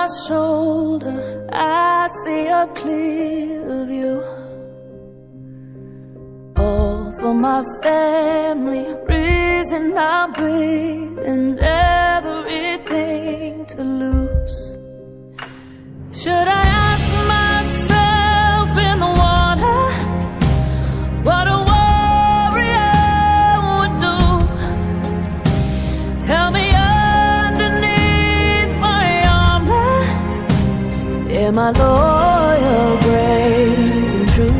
shoulder, I see a clear view. All for my family, reason I'm breathing, everything to lose. Should I ask myself in the water what a warrior would do? Tell me underneath my armor, am I loyal, brave and true?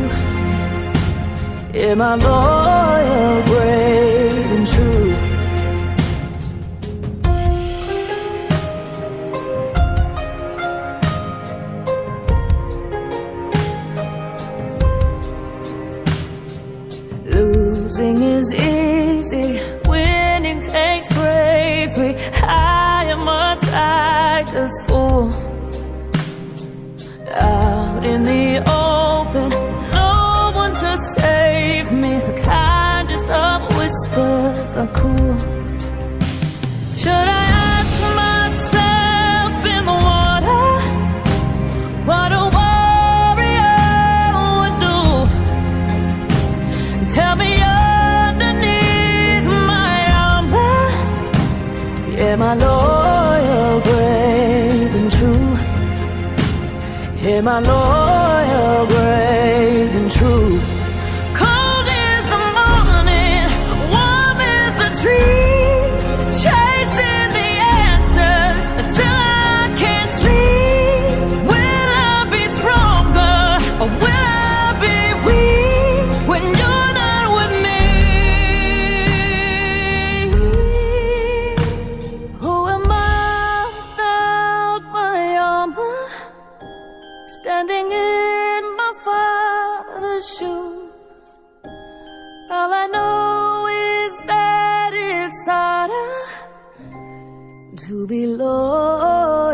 Am I loyal, brave and true? Losing is easy, winning takes bravery. I am a tiger's fool. Out in the open, no one to save me. The kindest of whispers are cool. Should I ask myself in the water what a warrior would do? Tell me underneath my armor, am I loyal, brave and true? Am I loyal, brave and true? Cold is the morning, warm is the tree, chasing the answers until I can't sleep. Will I be stronger or will I be weak when you're not with me? Who am I without my armor? Standing in my father's shoes, all I know is that it's harder to be loyal